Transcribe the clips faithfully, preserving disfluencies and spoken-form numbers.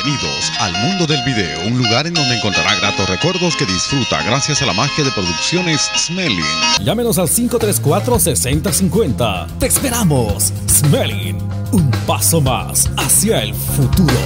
Bienvenidos al mundo del video, un lugar en donde encontrará gratos recuerdos que disfruta gracias a la magia de Producciones Smelling. Llámenos al cinco tres cuatro, seis cero cinco cero. ¡Te esperamos! Smelling, un paso más hacia el futuro.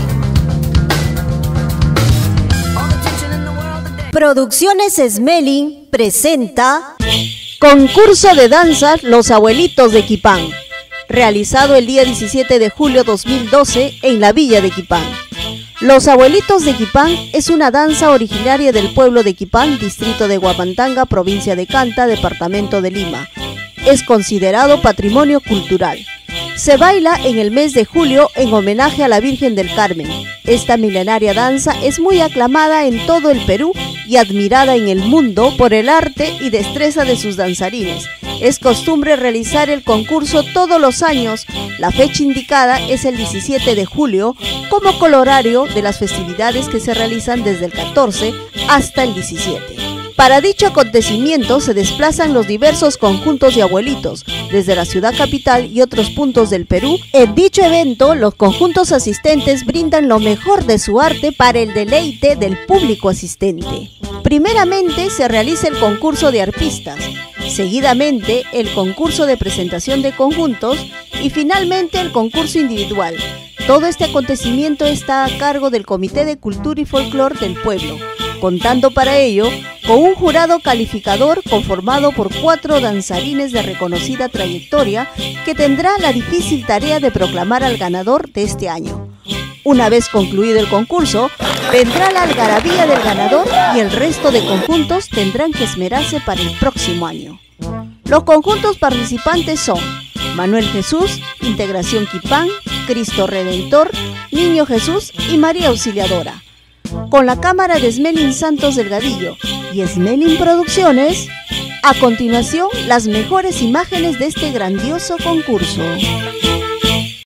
Producciones Smelling presenta Concurso de Danzas Los Abuelitos de Equipán, realizado el día diecisiete de julio dos mil doce en la villa de Equipán. Los Abuelitos de Equipán es una danza originaria del pueblo de Equipán, distrito de Huamantanga, provincia de Canta, departamento de Lima. Es considerado patrimonio cultural. Se baila en el mes de julio en homenaje a la Virgen del Carmen. Esta milenaria danza es muy aclamada en todo el Perú y admirada en el mundo por el arte y destreza de sus danzarines. Es costumbre realizar el concurso todos los años. La fecha indicada es el diecisiete de julio como colorario de las festividades que se realizan desde el catorce hasta el diecisiete. Para dicho acontecimiento se desplazan los diversos conjuntos de abuelitos desde la ciudad capital y otros puntos del Perú. En dicho evento, los conjuntos asistentes brindan lo mejor de su arte para el deleite del público asistente. Primeramente se realiza el concurso de arpistas, seguidamente el concurso de presentación de conjuntos y finalmente el concurso individual. Todo este acontecimiento está a cargo del Comité de Cultura y Folclor del pueblo, contando para ello con un jurado calificador conformado por cuatro danzarines de reconocida trayectoria que tendrá la difícil tarea de proclamar al ganador de este año. Una vez concluido el concurso, vendrá la algarabía del ganador y el resto de conjuntos tendrán que esmerarse para el próximo año. Los conjuntos participantes son Manuel Jesús, Integración Quipán, Cristo Redentor, Niño Jesús y María Auxiliadora, con la cámara de Smelling Santos Delgadillo y Smelling Producciones. A continuación, las mejores imágenes de este grandioso concurso.